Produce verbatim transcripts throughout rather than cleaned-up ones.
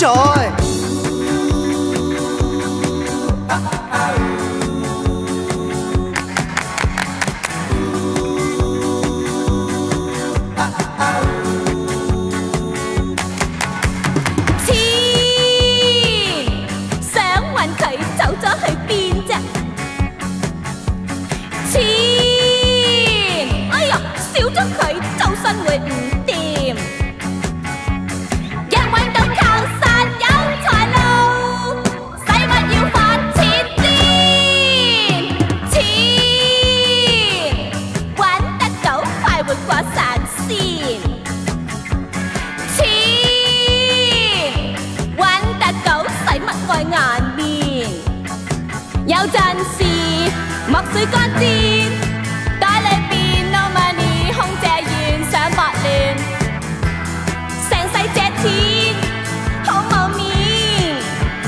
在。 有陣時墨水乾煎，袋裏邊 no money， 空姐願想搏亂，成世借錢好冇面。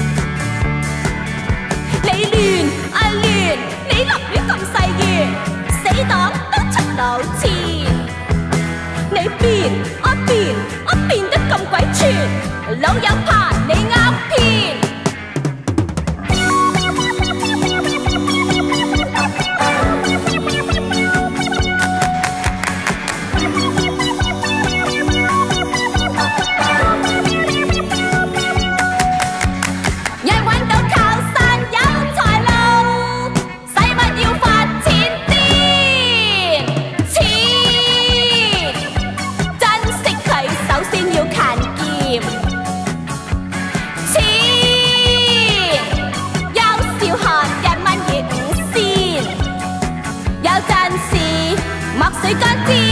你亂啊亂，你立亂咁細月，死黨都出老千。你變啊變啊變得咁鬼串，老友怕你啱騙。墨水乾煎。